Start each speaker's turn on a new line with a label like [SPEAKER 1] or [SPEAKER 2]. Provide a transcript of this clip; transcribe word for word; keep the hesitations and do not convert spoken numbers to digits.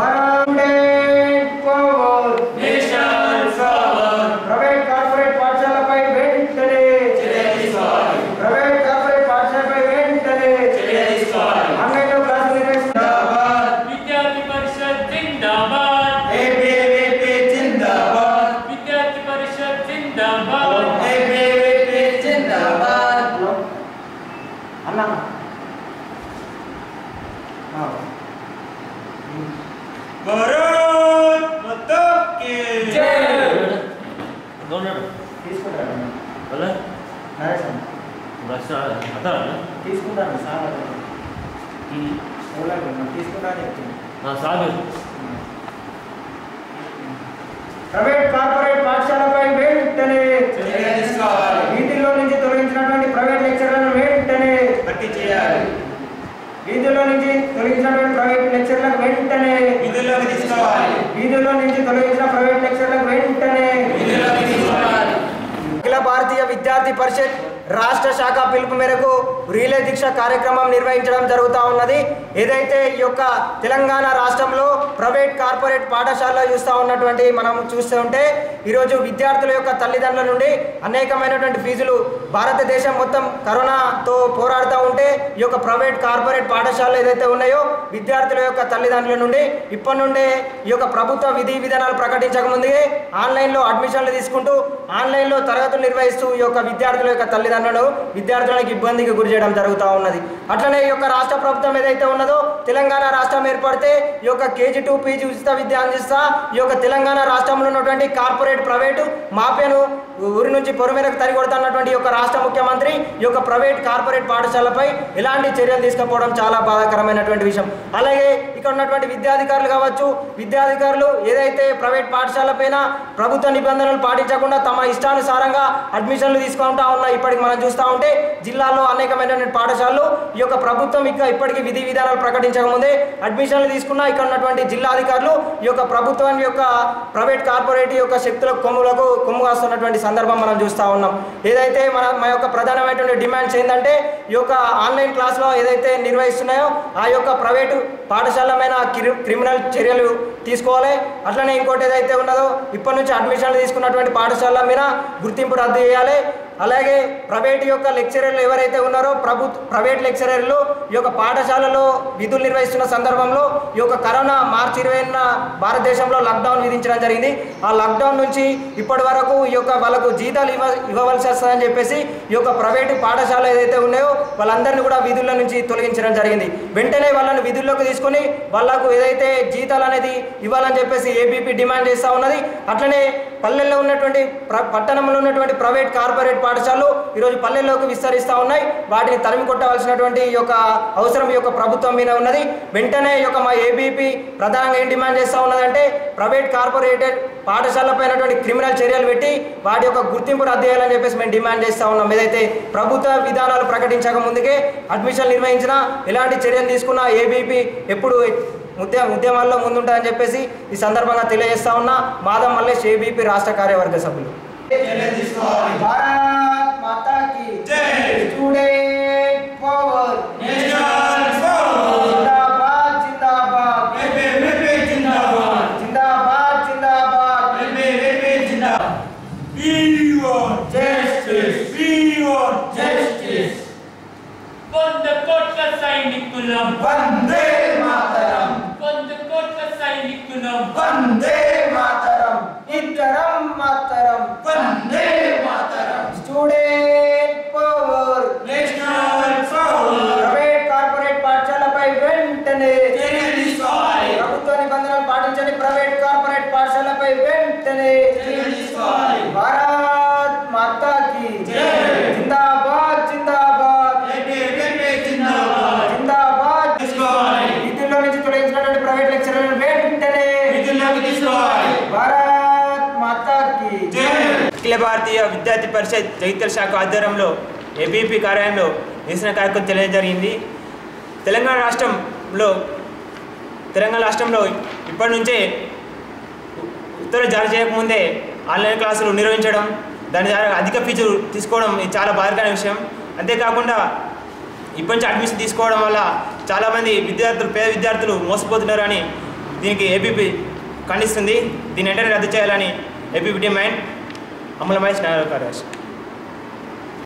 [SPEAKER 1] Private corporate పాఠశాలపై వెంటనే private corporate పాఠశాలపై వెంటనే ఆన్లైన్లో క్లాసులు నిర్వహిస్తున్నారు.
[SPEAKER 2] విద్యార్థి పరిషత్ జిందాబాద్,
[SPEAKER 1] ఏబీవీపీ జిందాబాద్,
[SPEAKER 2] విద్యార్థి పరిషత్ జిందాబాద్,
[SPEAKER 1] ఏబీవీపీ జిందాబాద్. అన్నా
[SPEAKER 3] భారత్ మాతా కీ
[SPEAKER 1] జై.
[SPEAKER 2] దోనడు
[SPEAKER 1] తీసుకుంటారా
[SPEAKER 2] వల్ల
[SPEAKER 1] నరేషన్
[SPEAKER 2] బస్ అతరా
[SPEAKER 1] తీసుకుంటాను సార్
[SPEAKER 2] ఈ
[SPEAKER 1] ఓలాగా తీసుకుంటా అని చెప్తుంది.
[SPEAKER 2] నా సాగు
[SPEAKER 1] ప్రైవేట్ కార్పొరేట్ పాఠశాలపై వెంటనే
[SPEAKER 3] చర్య తీసుకోవాలి.
[SPEAKER 1] వీధిలో నుంచి తొలగించినటువంటి ప్రైవేట్ లెక్చరర్లను వెంటనే
[SPEAKER 3] భర్తీ చేయాలి.
[SPEAKER 1] వీధిలో నుంచి తొలగించినటువంటి ప్రైవేట్ లెక్చరర్లకు వెంటనే
[SPEAKER 3] విధుల్లోకి తీసుకోవాలి.
[SPEAKER 1] వీధిలో నుంచి తొలగించిన ప్రైవేట్ లెక్చరర్లకు వెంటనే
[SPEAKER 3] విధుల్లోకి తీసుకోవాలి.
[SPEAKER 1] అఖిల భారతీయ విద్యార్థి పరిషత్ రాష్ట్ర శాఖ పిలుపు మేరకు రీలే దీక్ష కార్యక్రమం నిర్వహించడం జరుగుతూ ఉన్నది. ఏదైతే ఈ యొక్క తెలంగాణ రాష్ట్రంలో ప్రైవేట్ కార్పొరేట్ పాఠశాలలో చూస్తూ ఉన్నటువంటి మనం చూస్తూ ఉంటే ఈరోజు విద్యార్థుల యొక్క తల్లిదండ్రుల నుండి అనేకమైనటువంటి ఫీజులు భారతదేశం మొత్తం కరోనాతో పోరాడుతూ ఉంటే ఈ యొక్క ప్రైవేట్ కార్పొరేట్ పాఠశాలలు ఏదైతే ఉన్నాయో విద్యార్థుల యొక్క తల్లిదండ్రుల నుండి ఇప్పటి నుండే ఈ యొక్క ప్రభుత్వ విధి విధానాలు ప్రకటించక ముందే ఆన్లైన్లో అడ్మిషన్లు తీసుకుంటూ ఆన్లైన్లో తరగతులు నిర్వహిస్తూ ఈ యొక్క విద్యార్థుల యొక్క తల్లిదండ్రులు విద్యార్థులకు ఇబ్బందికి గురి చేయడం జరుగుతూ ఉన్నది. అట్లనే ఈ యొక్క రాష్ట్ర ప్రభుత్వం ఏదైతే ఉన్నదో తెలంగాణ రాష్ట్రం ఏర్పడితే ఈ యొక్క కేజీ టూ పీజీ ఉచిత విద్య అందిస్తా ఈ యొక్క తెలంగాణ రాష్ట్రంలో ఉన్నటువంటి కార్పొరేట్ ప్రైవేటు మాఫియాను ఊరి నుంచి పొరుమేరకు తరిగొడుతున్నటువంటి ఈ యొక్క రాష్ట్ర ముఖ్యమంత్రి ఈ యొక్క ప్రైవేట్ కార్పొరేట్ పాఠశాలపై ఎలాంటి చర్యలు తీసుకపోవడం చాలా బాధాకరమైనటువంటి విషయం. అలాగే ఇక్కడ ఉన్నటువంటి విద్యాధికారులు కావచ్చు విద్యాధికారులు ఏదైతే ప్రైవేట్ పాఠశాల పైన ప్రభుత్వ నిబంధనలు పాటించకుండా తమ ఇష్టానుసారంగా అడ్మిషన్లు తీసుకుంటా ఉన్నా ఇప్పటికి మనం చూస్తూ ఉంటే జిల్లాలో అనేకమైనటువంటి పాఠశాలలు ఈ యొక్క ప్రభుత్వం ఇక ఇప్పటికీ విధి విధానాలు ప్రకటించకముందే అడ్మిషన్లు తీసుకున్నా ఇక్కడ ఉన్నటువంటి జిల్లాధికారులు ఈ యొక్క ప్రభుత్వం యొక్క ప్రైవేట్ కార్పొరేట్ యొక్క శక్తులకు కొమ్ములకు కొమ్ము కాస్తున్నటువంటి సందర్భం మనం చూస్తూ ఉన్నాం. ఏదైతే మన మా యొక్క ప్రధానమైనటువంటి డిమాండ్స్ ఏంటంటే ఈ యొక్క ఆన్లైన్ క్లాస్లో ఏదైతే నిర్వహిస్తున్నాయో ఆ యొక్క ప్రైవేటు పాఠశాలమైన క్రిమినల్ చర్యలు తీసుకోవాలి. అట్లనే ఇంకోటి ఏదైతే ఉన్నదో ఇప్పటి నుంచి అడ్మిషన్లు తీసుకున్నటువంటి పాఠశాలల మీద గుర్తింపు రద్దు చేయాలి. అలాగే ప్రైవేట్ యొక్క లెక్చరర్లు ఎవరైతే ఉన్నారో ప్రభుత్వ ప్రైవేట్ లెక్చరర్లు ఈ యొక్క పాఠశాలలో విధులు నిర్వహిస్తున్న సందర్భంలో ఈ యొక్క కరోనా మార్చి ఇరవైన భారతదేశంలో లాక్డౌన్ విధించడం జరిగింది. ఆ లాక్డౌన్ నుంచి ఇప్పటి వరకు ఈ యొక్క వాళ్ళకు జీతాలు ఇవ్వ ఇవ్వవలసి వస్తుందని చెప్పేసి ఈ యొక్క ప్రైవేటు పాఠశాల ఏదైతే ఉన్నాయో వాళ్ళందరినీ కూడా విధుల నుంచి తొలగించడం జరిగింది. వెంటనే వాళ్ళని విధుల్లోకి తీసుకొని వాళ్ళకు ఏదైతే జీతాలు అనేది ఇవ్వాలని చెప్పేసి ఏబీపీ డిమాండ్ చేస్తూ ఉన్నది. అట్లనే పల్లెల్లో ఉన్నటువంటి పట్టణంలో ఉన్నటువంటి ప్రైవేట్ కార్పొరేట్ పాఠశాలలు ఈరోజు పల్లెల్లోకి విస్తరిస్తూ ఉన్నాయి. వాటిని తరిమి కొట్టవలసినటువంటి ఈ యొక్క అవసరం ఈ యొక్క ప్రభుత్వం మీద ఉన్నది. వెంటనే ఈ యొక్క మా ఏబీపీ ప్రధానంగా ఏం డిమాండ్ చేస్తూ ఉన్నదంటే ప్రైవేట్ కార్పొరేటెడ్ పాఠశాలపైనటువంటి క్రిమినల్ చర్యలు పెట్టి వాటి యొక్క గుర్తింపు రద్దు చేయాలని చెప్పేసి మేము డిమాండ్ చేస్తూ ఉన్నాం. ఏదైతే ప్రభుత్వ విధానాలు ప్రకటించక ముందుకే అడ్మిషన్ నిర్వహించినా ఎలాంటి చర్యలు తీసుకున్నా ఏబీపీ ఎప్పుడు ఉద్య ఉద్యమాల్లో ముందుంటుందని చెప్పేసి ఈ సందర్భంగా తెలియజేస్తా ఉన్నా. మాధవ్ మల్లేష్ ఏబీపీ రాష్ట్ర కార్యవర్గ సభ్యులు. భారత్ మాతా కీ జై. స్టూడెంట్ పవర్
[SPEAKER 3] నేషనల్ పవర్
[SPEAKER 1] జిందాబాద్ జిందాబాద్
[SPEAKER 3] ఏబీవీపీ జిందాబాద్
[SPEAKER 1] జిందాబాద్ జిందాబాద్
[SPEAKER 3] ఏబీవీపీ జిందాబాద్. We want justice. We want justice.
[SPEAKER 2] వంద కోట్ల సైనికులం
[SPEAKER 3] వందే మాతరం.
[SPEAKER 2] వంద కోట్ల సైనికులం
[SPEAKER 3] వందే మాతరం.
[SPEAKER 1] ఇతరం మాతరం
[SPEAKER 3] వందే మాతరం.
[SPEAKER 1] Student power
[SPEAKER 3] national power
[SPEAKER 1] private corporate పాఠశాలపై వెంటనే
[SPEAKER 3] చర్య తీసుకోవాలి.
[SPEAKER 1] ప్రభుత్వ నిబంధనలు పాటించని ప్రైవేట్ కార్పొరేట్ పాఠశాలపై వెంటనే
[SPEAKER 3] చర్య తీసుకోవాలి.
[SPEAKER 1] భారత్ మాతా కీ
[SPEAKER 3] జై.
[SPEAKER 1] జిందాబాద్ జిందాబాద్
[SPEAKER 3] ఏబీవీపీ జిందాబాద్.
[SPEAKER 1] జిందాబాద్
[SPEAKER 3] తీసుకోవాలి.
[SPEAKER 1] విధుల్లో నుంచి తొలగించినటువంటి ప్రైవేట్ లెక్చరర్లను వెంటనే
[SPEAKER 3] విధుల్లోకి తీసుకోవాలి.
[SPEAKER 1] భారత్ మాతా కీ
[SPEAKER 3] జై. అఖిల భారతీయ విద్యార్థి పరిషత్ జగిత్యాల శాఖ ఆధ్వర్యంలో ఏబీపీ కార్యాలయంలో నిరసన కార్యక్రమం తెలియజేయడం జరిగింది. తెలంగాణ రాష్ట్రంలో తెలంగాణ రాష్ట్రంలో ఇప్పటి నుంచే ఉత్తర్వులు జారీ చేయకముందే ఆన్లైన్ క్లాసులు నిర్వహించడం, దాని ద్వారా అధిక ఫీజు తీసుకోవడం ఇది చాలా బాధాకరమైన విషయం. అంతేకాకుండా ఇప్పటి నుంచి అడ్మిషన్ తీసుకోవడం వల్ల చాలామంది విద్యార్థులు పేద విద్యార్థులు మోసపోతున్నారని దీనికి ఏబీపీ ఖండిస్తుంది. దీన్ని వెంటనే రద్దు చేయాలని ఏబీపీ డిమాండ్. అమలమై స్నాన కార్యక్రమం.